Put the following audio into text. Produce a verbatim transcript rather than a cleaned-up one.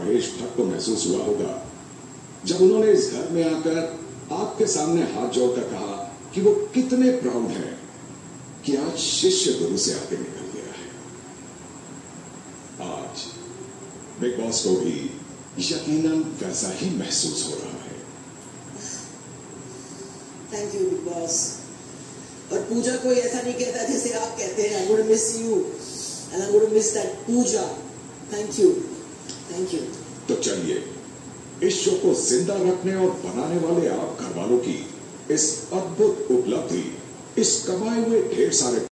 महेश भट्ट को महसूस हुआ होगा जब उन्होंने इस घर में आकर आपके सामने हाथ जोड़कर कहा कि वो कितने प्राउड है कि आज शिष्य गुरु से आगे निकल गया है। आज बिग बॉस को भी यकीनन वैसा ही महसूस हो रहा है। Thank you Bigg Boss. और पूजा कोई ऐसा नहीं कहता जैसे आप कहते हैं, I would miss you and I would miss that Pooja. Thank you, thank you. तो चलिए इस शो को जिंदा रखने और बनाने वाले आप घर वालों की इस अद्भुत उपलब्धि, इस कमाए हुए ढेर सारे